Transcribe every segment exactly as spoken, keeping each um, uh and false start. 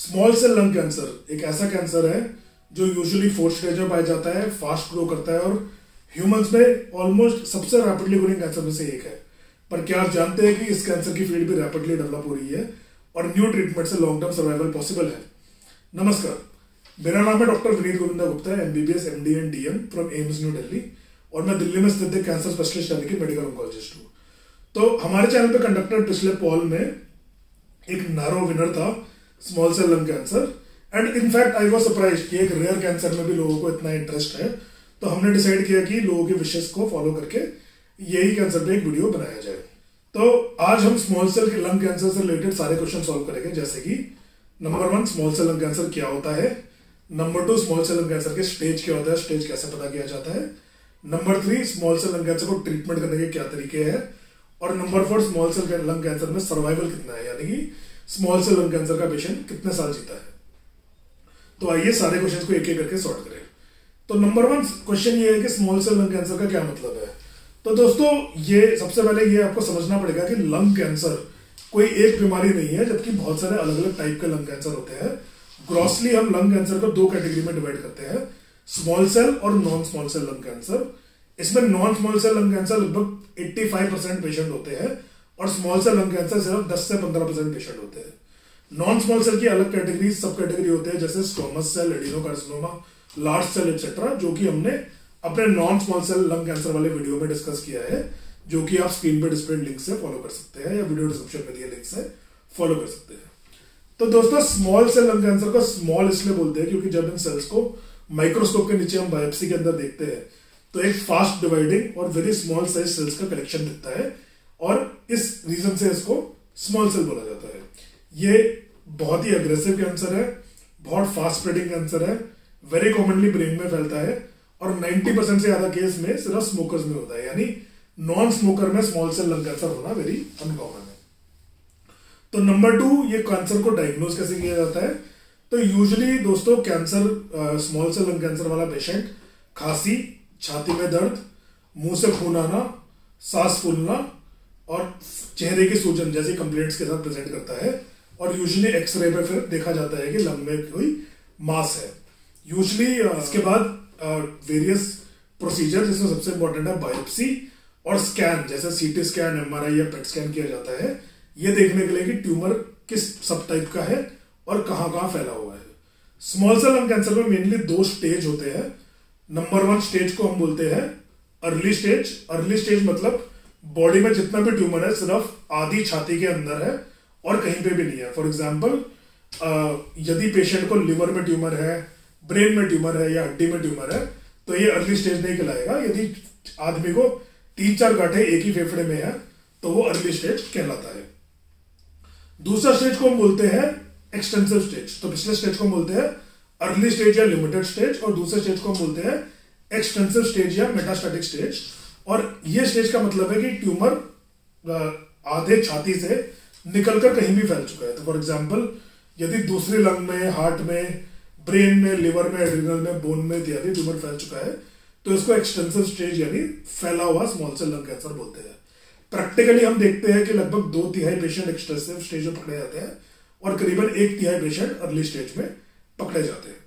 Small cell lung cancer एक ऐसा cancer है जो यूजुअली फोर्थ स्टेज में पाया जाता है, फास्ट ग्रो करता है और ह्यूमंस में ऑलमोस्ट सबसे रैपिडली ग्रोइंग कैंसर में से एक है। पर क्या आप जानते हैं कि इस कैंसर की फील्ड भी रैपिडली डेवलप हो रही है और न्यू ट्रीटमेंट से लॉन्ग टर्म सर्वाइवल पॉसिबल है। नमस्कार, मेरा नाम है doctor Vineet Govinda Gupta, MBBS MD and DM from AIIMS new Delhi और मैं दिल्ली में स्थित एक कैंसर स्पेशलिस्ट यानी कि मेडिकल ऑन्कोलॉजिस्ट हूँ। तो हमारे चैनल पे कंडक्टेड पिछले पॉल में एक नैरो विनर था small cell lung cancer and in fact I was surprised कि एक रेयर कैंसर में भी लोगों को इतना इंटरेस्ट है। तो हमने डिसाइड किया कि लोगों के विशेष को फॉलो करके यही कैंसर पे एक वीडियो बनाया जाए। तो आज हम स्मॉल सेल के लंग कैंसर से रिलेटेड सारे क्वेश्चन सॉल्व करेंगे, जैसे कि number one, small cell lung cancer क्या होता है। Number two, small cell lung cancer के स्टेज क्या होता है, स्टेज कैसे पता किया जाता है। Number three, small cell lung cancer को ट्रीटमेंट करने के क्या तरीके हैं। और number four, small cell lung cancer में सर्वाइवल कितना है, यानी कि स्मॉल सेल लंग कैंसर का पेशेंट कितने साल जीता है। तो आइए सारे क्वेश्चंस को एक एक करके सॉल्व करें। तो नंबर वन क्वेश्चन ये है कि स्मॉल सेल लंग कैंसर का क्या मतलब है। तो दोस्तों, ये सबसे पहले ये आपको समझना पड़ेगा कि लंग कैंसर कोई एक बीमारी नहीं है, जबकि बहुत सारे अलग अलग टाइप के लंग कैंसर होते हैं। ग्रॉसली हम लंग कैंसर को दो कैटेगरी में डिवाइड करते हैं, स्मॉल सेल और non small cell lung cancer. इसमें non small cell lung cancer लगभग पचासी परसेंट पेशेंट होते हैं और स्मॉल सेल लंग कैंसर सिर्फ दस से पंद्रह परसेंट पेशेंट होते हैं। नॉन स्मॉल सेल की अलग कैटेगरी सब कैटेगरी होते हैं, जैसे squamous cell, adenocarcinoma, large cell etcetera, जो कि हमने अपने non small cell lung cancer वाले वीडियो में डिस्कस किया है, जो कि आप स्क्रीन पे डिस्प्ले लिंक से फॉलो कर सकते हैं या वीडियो डिस्क्रिप्शन में दिए लिंक से फॉलो कर सकते हैं। तो दोस्तों, स्मॉल सेल लंग कैंसर को स्मॉल इसलिए बोलते हैं क्योंकि जब इन सेल्स को माइक्रोस्कोप के नीचे हम बायोप्सी के अंदर देखते हैं तो एक फास्ट डिवाइडिंग और वेरी स्मॉल साइज सेल्स का कलेक्शन दिखता है और इस रीजन से इसको स्मॉल सेल बोला जाता है। ये बहुत ही अग्रेसिव कैंसर है, बहुत फास्ट स्प्रेडिंग कैंसर है, वेरी कॉमनली ब्रेन में फैलता है और नब्बे परसेंट से ज्यादा केस में सिर्फ स्मोकर्स में होता है, यानी नॉन स्मोकर में स्मॉल सेल लंग कैंसर होना वेरी अनकॉमन है। तो नंबर टू, ये कैंसर को डायग्नोज कैसे किया जाता है। तो यूजुअली दोस्तों, cancer small cell lung cancer वाला पेशेंट खांसी, छाती में दर्द, मुंह से खून आना, सांस फूलना और चेहरे की सूजन जैसी कंप्लेंट्स के साथ प्रेजेंट करता है और यूजुअली एक्सरे पे फिर देखा जाता है कि लंग में कोई मास है। यूजुअली इसके बाद वेरियस प्रोसीजर, जिसमें सबसे इंपॉर्टेंट है बायोप्सी और स्कैन, जैसे सीटी स्कैन, एमआरआई या पेट स्कैन किया जाता है, ये देखने के लिए कि ट्यूमर किस सब टाइप का है और कहां कहां फैला हुआ है। स्मॉल सेल लंग कैंसर में मेनली दो स्टेज होते हैं। नंबर वन स्टेज को हम बोलते हैं अर्ली स्टेज। अर्ली स्टेज मतलब बॉडी में जितना भी ट्यूमर है सिर्फ आधी छाती के अंदर है और कहीं पे भी नहीं है। फॉर एग्जाम्पल, यदि पेशेंट को लिवर में ट्यूमर है, ब्रेन में ट्यूमर है या हड्डी में ट्यूमर है, तो ये अर्ली स्टेज नहीं कहलाएगा। यदि आदमी को तीन चार गांठें एक ही फेफड़े में है तो वो अर्ली स्टेज कहलाता है। दूसरा स्टेज को हम बोलते हैं एक्सटेंसिव स्टेज। तो पिछले स्टेज को हम बोलते हैं अर्ली स्टेज या लिमिटेड स्टेज और दूसरे स्टेज को हम बोलते हैं एक्सटेंसिव स्टेज या मेटास्टैटिक स्टेज। और ये स्टेज का मतलब है कि ट्यूमर आधे छाती से निकलकर कहीं भी फैल चुका है। तो फॉर एग्जांपल, यदि दूसरे लंग में, हार्ट में, ब्रेन में, लिवर में, एड्रिनल में, बोन में इत्यादि ट्यूमर फैल चुका है तो इसको एक्सटेंसिव स्टेज यानी फैला हुआ स्मॉल सेल लंग कैंसर बोलते हैं। प्रैक्टिकली हम देखते हैं कि लगभग दो तिहाई पेशेंट एक्सटेंसिव स्टेज में पकड़े जाते हैं और करीबन एक तिहाई पेशेंट अर्ली स्टेज में पकड़े जाते हैं।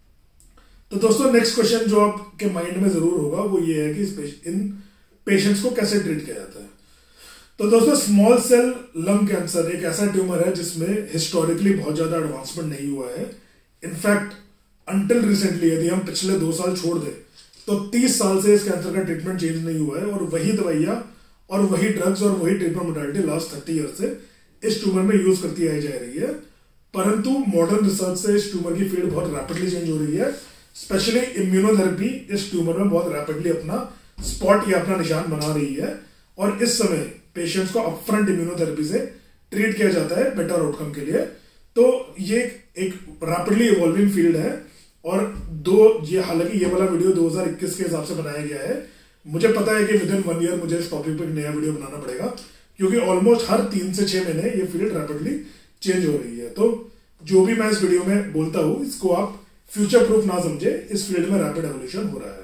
तो दोस्तों, नेक्स्ट क्वेश्चन जो आपके माइंड में जरूर होगा वो ये है कि इन पेशेंट्स को कैसे ट्रीट किया जाता है। तो दोस्तों, स्मॉल सेल लंग कैंसर एक ऐसा ट्यूमर है जिसमें हिस्टोरिकली बहुत ज्यादा एडवांसमेंट नहीं हुआ है। इनफैक्ट अंटिल रिसेंटली, यदि हम पिछले दो साल छोड़ दें तो तीस साल से इस कैंसर का ट्रीटमेंट चेंज नहीं हुआ है और वही दवाइयां और वही ड्रग्स और वही treatment modality last thirty year से इस ट्यूमर में यूज करती आई जा रही है। परंतु मॉडर्न रिसर्च से इस ट्यूमर की फील्ड बहुत रैपिडली चेंज हो रही है। स्पेशली इम्यूनोथेरेपी इस ट्यूमर में बहुत रैपिडली अपना स्पॉट या अपना निशान बना रही है और इस समय पेशेंट्स को अपफ्रंट इम्यूनोथेरेपी से ट्रीट किया जाता है बेटर आउटकम के लिए। तो ये एक रैपिडली इवॉल्विंग फील्ड है और दो ये हालांकि ये वाला वीडियो दो हज़ार इक्कीस के हिसाब से बनाया गया है। मुझे पता है कि विद इन वन ईयर मुझे इस टॉपिक पर नया वीडियो बनाना पड़ेगा क्योंकि ऑलमोस्ट हर तीन से छह महीने ये फील्ड रैपिडली चेंज हो रही है। तो जो भी मैं इस वीडियो में बोलता हूं इसको आप फ्यूचर प्रूफ ना समझे, इस फील्ड में रैपिड एवोल्यूशन हो रहा है।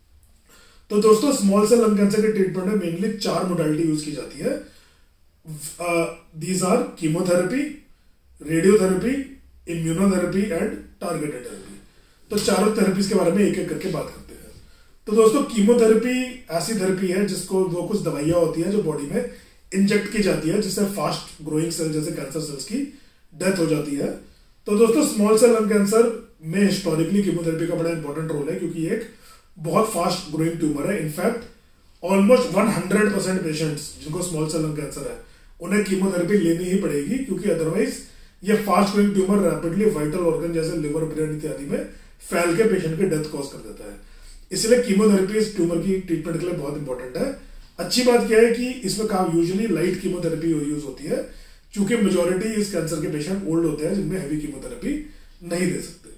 तो दोस्तों, स्मॉल सेल लंग कैंसर के ट्रीटमेंट में मेनली चार मोडालिटी यूज की जाती है। These are chemotherapy, radiotherapy, immunotherapy and targeted therapy. तो चारों थेरेपीज के बारे में एक एक करके बात करते हैं। तो दोस्तों कीमोथेरेपी ऐसी थेरेपी है जिसको वो कुछ दवाइयां होती है जो बॉडी में इंजेक्ट की जाती है, जिससे फास्ट ग्रोइंग सेल जैसे कैंसर सेल्स की डेथ हो जाती है। तो दोस्तों स्मॉल सेल लंग कैंसर में हिस्टोरिकली कीमोथेरेपी का बड़ा इंपॉर्टेंट रोल है, क्योंकि एक बहुत फास्ट ग्रोइंग ट्यूमर है। In fact almost hundred percent patients जिनको स्मॉल सेल लंग कैंसर है उन्हें कीमोथेरेपी लेनी ही पड़ेगी, क्योंकि अदरवाइज ये fast growing tumour rapidly vital organ जैसे लिवर, ब्रेन इत्यादि में फैल के पेशेंट की डेथ कॉज कर देता है। इसलिए कीमोथेरेपी इस ट्यूमर की ट्रीटमेंट के लिए बहुत इंपॉर्टेंट है। अच्छी बात क्या है कि इसमें काम यूजुअली लाइट कीमोथेरेपी यूज होती है, क्योंकि मेजोरिटी इस कैंसर के पेशेंट ओल्ड होते हैं जिनमें हैवी कीमोथेरेपी नहीं दे सकते।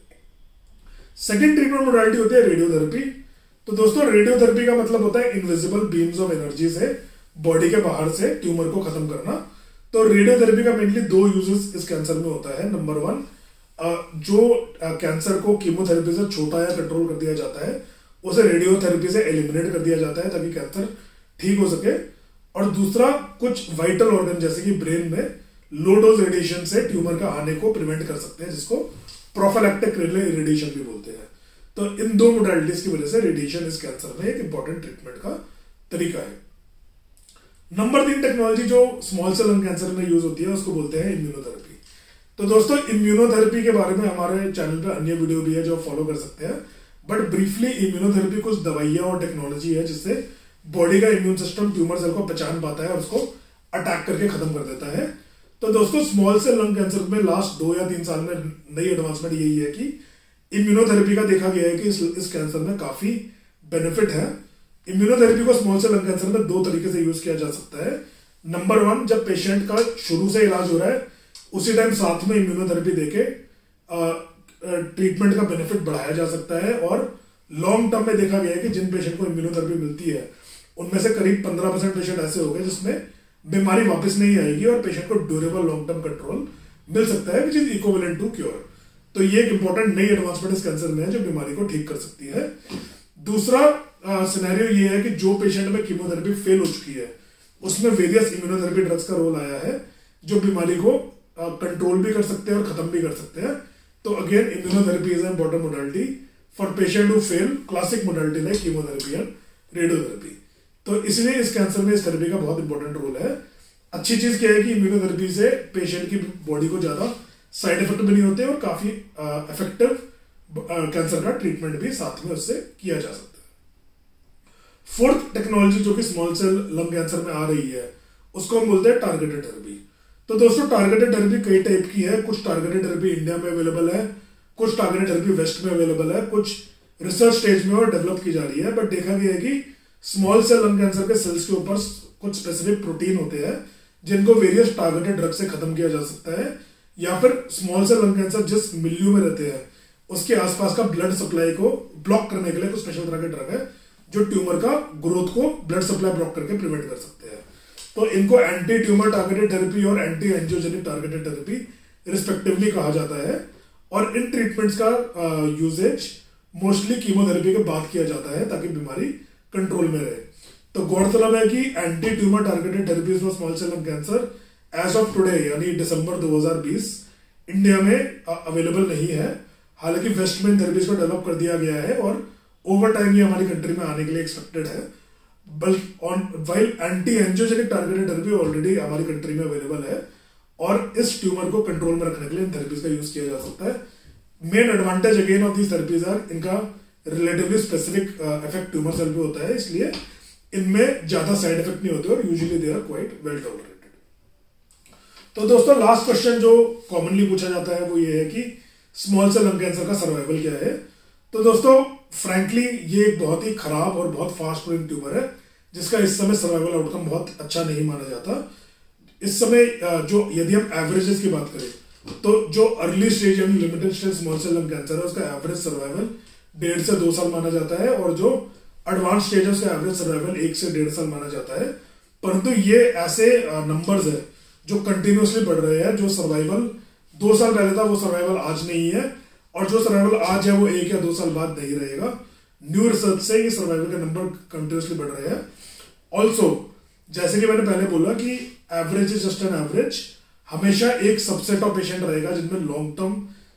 सेकेंड ट्रीटमेंट मोडालिटी होती है रेडियोथेरेपी। तो दोस्तों रेडियोथेरेपी का मतलब होता है इनविजिबल बीम्स ऑफ एनर्जी से बॉडी के बाहर से ट्यूमर को खत्म करना। तो रेडियोथेरेपी का मेनली दो यूजेस इस कैंसर में होता है। नंबर वन, जो कैंसर को कीमोथेरेपी से छोटा या कंट्रोल कर दिया जाता है उसे रेडियोथेरेपी से एलिमिनेट कर दिया जाता है ताकि कैंसर ठीक हो सके। और दूसरा, कुछ वाइटल ऑर्गन जैसे कि ब्रेन में लो डोज रेडिएशन से ट्यूमर का आने को प्रिवेंट कर सकते हैं, जिसको प्रोफिलैक्टिक रेडिएशन भी बोलते हैं। तो इन दो मोडालिटीज की वजह से रेडिएशन इस कैंसर में एक इंपॉर्टेंट ट्रीटमेंट का तरीका है। नंबर तीन टेक्नोलॉजी जो स्मॉल सेल लंग कैंसर में यूज होती है उसको बोलते हैं इम्यूनोथेरेपी। तो दोस्तों इम्यूनोथेरेपी के बारे में हमारे चैनल पे अन्य वीडियो भी है जो फॉलो कर सकते हैं, बट ब्रीफली इम्यूनोथेरेपी कुछ दवाइयां और टेक्नोलॉजी है जिससे बॉडी का इम्यून सिस्टम ट्यूमर सेल को पहचान पाता है और उसको अटैक करके खत्म कर देता है। तो दोस्तों स्मॉल सेल लंग कैंसर में लास्ट दो या तीन साल में नई एडवांसमेंट यही है कि इम्यूनोथेरेपी का देखा गया है कि इस, इस कैंसर में काफी बेनिफिट है। इम्यूनोथेरेपी को स्मॉल सेल लंग कैंसर में दो तरीके से यूज किया जा सकता है। नंबर वन, जब पेशेंट का शुरू से इलाज हो रहा है उसी टाइम साथ में इम्यूनोथेरेपी देके ट्रीटमेंट का बेनिफिट बढ़ाया जा सकता है। और लॉन्ग टर्म में देखा गया है कि जिन पेशेंट को इम्यूनोथेरेपी मिलती है उनमें से करीब पंद्रह परसेंट पेशेंट ऐसे हो गए जिसमें बीमारी वापस नहीं आएगी और पेशेंट को ड्यूरेबल लॉन्ग टर्म कंट्रोल मिल सकता है, which is equivalent to cure. तो ये एक इंपॉर्टेंट नई एडवांसमेंट इस कैंसर में है जो बीमारी को ठीक कर सकती है। दूसरा सिनेरियो ये है कि जो पेशेंट में कीमोथेरेपी फेल हो चुकी है उसमें वेरियस इम्यूनोथेरेपी ड्रग्स का रोल आया है जो बीमारी को कंट्रोल भी कर सकते हैं और खत्म भी कर सकते हैं। तो again immunotherapy is an important modality for patient who fail classic modality like chemotherapy and radiotherapy. तो इसलिए इस कैंसर में इस थेरेपी का बहुत इंपॉर्टेंट रोल है। अच्छी चीज क्या है कि इम्यूनोथेरेपी से पेशेंट की बॉडी को ज्यादा साइड इफेक्ट भी नहीं होते और काफी इफेक्टिव कैंसर का ट्रीटमेंट भी साथ में उससे किया जा सकता है। फोर्थ टेक्नोलॉजी जो कि स्मॉल सेल लंग कैंसर में आ रही है उसको हम बोलते हैं टारगेटेड थेरेपी। तो दोस्तों टारगेटेड थेरेपी कई टाइप की है। कुछ टारगेटेड थेरेपी इंडिया में अवेलेबल है, कुछ टारगेटेड थेरेपी वेस्ट में अवेलेबल है, कुछ रिसर्च स्टेज में और डेवलप की जा रही है। बट देखा गया है कि स्मॉल सेल लंग कैंसर के सेल्स के ऊपर कुछ स्पेसिफिक प्रोटीन होते हैं जिनको वेरियस टारगेटेड ड्रग से खत्म किया जा सकता है, या फिर स्मॉल सेल लंग कैंसर जिस मिल्यू में रहते हैं उसके आसपास का ब्लड सप्लाई को ब्लॉक करने के लिए कुछ स्पेशल तरह के ड्रग है जो ट्यूमर का ग्रोथ को ब्लड सप्लाई ब्लॉक करके प्रिवेंट कर सकते हैं। तो इनको एंटी ट्यूमर टारगेटेड थेरेपी और anti angiogenic targeted therapy respectively कहा जाता है। और इन ट्रीटमेंट्स का यूजेज मोस्टली कीमोथेरेपी के बाद किया जाता है ताकि बीमारी कंट्रोल में रहे। तो गौरतलब है कि anti tumour targeted therapies for small cell lung cancer as of today यानी दिसंबर दो हज़ार बीस इंडिया में अवेलेबल नहीं है। हालांकि वेस्ट में थेरेपीज को डेवलप कर दिया गया है और ओवर टाइम ये हमारी कंट्री में आने के लिए एक्सपेक्टेड है। But on while anti angiogenic targeted therapy already हमारी कंट्री में अवेलेबल है और इस ट्यूमर को कंट्रोल में रखने के लिए इन थेरेपीज का यूज किया जा सकता है। Main advantage again of these therapies are इनका relatively specific effect tumour cell पे होता है, इसलिए इनमें ज्यादा साइड इफेक्ट नहीं होते और usually they are quite well tolerated. तो दोस्तों लास्ट क्वेश्चन जो कॉमनली पूछा जाता है वो ये है कि स्मॉल सेल लंग कैंसर का सर्वाइवल क्या है। तो दोस्तों फ्रैंकली ये एक बहुत ही खराब और बहुत फास्ट ग्रोइंग ट्यूमर है जिसका इस समय सर्वाइवल आउटकम बहुत अच्छा नहीं माना जाता। इस समय जो यदि हम एवरेजेस की बात करें तो जो अर्ली स्टेज यानी limited stage small cell lung cancer है उसका एवरेज सर्वाइवल डेढ़ से दो साल माना जाता है और जो एडवांस स्टेज है उसका एवरेज सर्वाइवल एक से डेढ़ साल माना जाता है। परंतु ये ऐसे नंबर्स है जो कंटिन्यूसली बढ़ रहे हैं। जो सर्वाइवल दो साल पहले था वो सर्वाइवल आज नहीं है और जो सर्वाइवल आज है वो एक या दो साल बाद नहीं रहेगा। न्यू रिसर्च से ये सर्वाइवल के नंबर कंटिन्यूसली बढ़ रहे हैं। ऑल्सो जैसे कि मैंने पहले बोला कि average is just an average, हमेशा एक सबसेट ऑफ पेशेंट रहेगा जिनमें लॉन्ग टर्म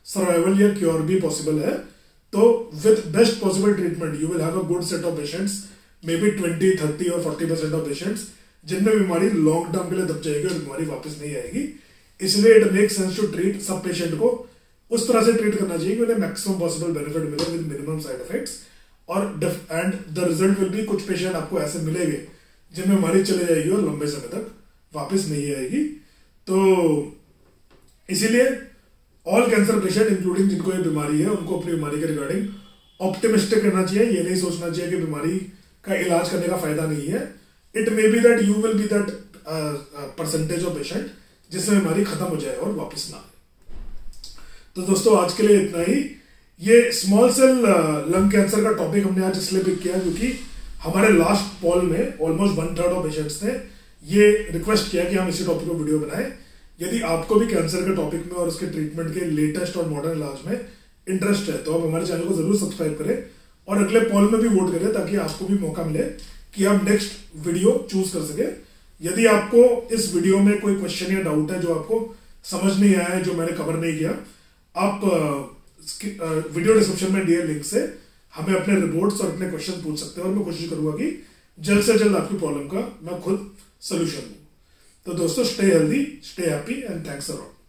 सर्वाइवल या क्योर भी पॉसिबल है। तो with best possible treatment you will have a good set of patients, maybe twenty thirty और फोर्टी परसेंट ऑफ पेशेंट्स जिनमें बीमारी लॉन्ग टर्म के लिए दब जाएगी और बीमारी वापस नहीं आएगी। इसलिए it make sense to treat सब पेशेंट को उस तरह से ट्रीट करना चाहिए कि उन्हें मैक्सिमम पॉसिबल बेनिफिट मिले विद मिनिमम साइड इफेक्ट्स। और and the result will be, कुछ पेशेंट आपको ऐसे मिलेंगे जिनमें बीमारी चले जाएगी और लंबे समय तक वापस नहीं आएगी। तो इसीलिए ऑल कैंसर पेशेंट इंक्लूडिंग जिनको ये बीमारी है उनको अपनी बीमारी के रिगार्डिंग ऑप्टिमिस्टिक करना चाहिए। ये नहीं सोचना चाहिए कि बीमारी का इलाज करने का फायदा नहीं है। It may be that you will be that percentage of patient जिसमें बीमारी खत्म हो जाए और वापस ना आए। तो दोस्तों आज के लिए इतना ही। ये स्मॉल सेल लंग कैंसर का टॉपिक हमने आज इसलिए पिक किया क्योंकि हमारे लास्ट पॉल में almost one third of patients ने ये रिक्वेस्ट किया कि हम इसी टॉपिक पर वीडियो बनाएं। यदि आपको भी कैंसर के टॉपिक में और उसके ट्रीटमेंट के लेटेस्ट और मॉडर्न इलाज में इंटरेस्ट है तो आप हमारे चैनल को जरूर सब्सक्राइब करें और अगले पॉल में भी वोट करें ताकि आपको भी मौका मिले कि आप नेक्स्ट वीडियो चूज कर सके। यदि आपको इस वीडियो में कोई क्वेश्चन या डाउट है जो आपको समझ नहीं आया है, जो मैंने कवर नहीं किया, आप वीडियो डिस्क्रिप्शन में दिए लिंक से हमें अपने रिपोर्ट्स और अपने क्वेश्चन पूछ सकते हैं और मैं कोशिश करूंगा कि जल्द से जल्द आपकी प्रॉब्लम का मैं खुद सोल्यूशन दूं। तो दोस्तों stay healthy, stay happy and thanks a lot.